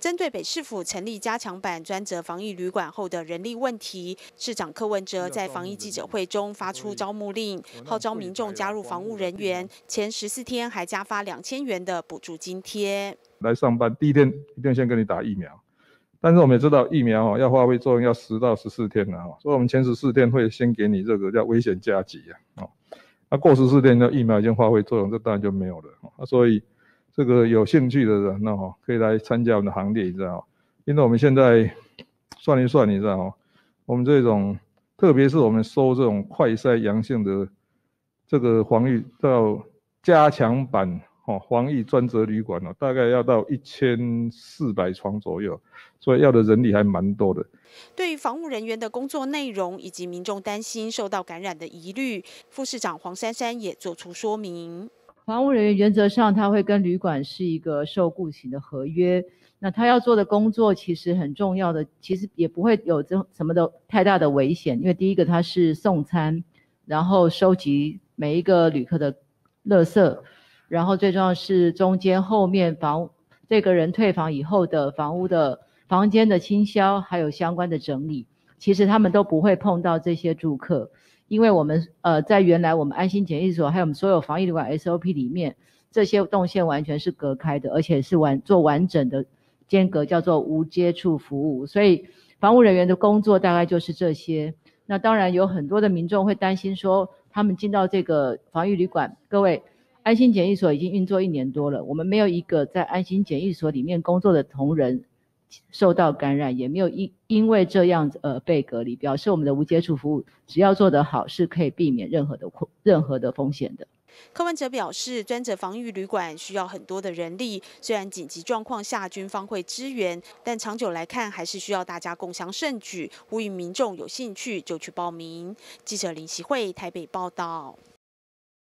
针对北市府成立加强版专责防疫旅馆后的人力问题，市长柯文哲在防疫记者会中发出招募令，号召民众加入防务人员，前14天还加发2000元的补助津贴。 来上班第一天一定先给你打疫苗，但是我们也知道疫苗要发挥作用要10到14天了，所以我们前14天会先给你这个叫危险加急那过14天的疫苗已经发挥作用，这当然就没有了所以这个有兴趣的人可以来参加我们的行列，你知道因为我们现在算一算，你知道我们这种特别是我们收这种快筛阳性的这个防疫到加强版防疫专责旅馆大概要到1400床左右，所以要的人力还蛮多的。 对于防务人员的工作内容以及民众担心受到感染的疑虑，副市长黄珊珊也做出说明。 防务人员原则上他会跟旅馆是一个受雇型的合约，那他要做的工作其实很重要的，其实也不会有什么的太大的危险，因为第一个他是送餐，然后收集每一个旅客的垃圾，然后最重要是中间后面这个人退房以后的房间的清消，还有相关的整理，其实他们都不会碰到这些住客。因为我们在原来我们安心检疫所还有我们所有防疫旅馆 SOP 里面，这些动线完全是隔开的，而且是做完整的间隔，叫做无接触服务。所以防务人员的工作大概就是这些。那当然有很多的民众会担心说，他们进到这个防疫旅馆，各位安心检疫所已经运作1年多了，我们没有一个在安心检疫所里面工作的同仁受到感染，也没有因为这样被隔离，表示我们的无接触服务只要做得好，是可以避免任何的风险的。 柯文哲表示，专责防疫旅馆需要很多的人力，虽然紧急状况下军方会支援，但长久来看还是需要大家共襄盛举，呼吁民众有兴趣就去报名。记者林习慧台北报道。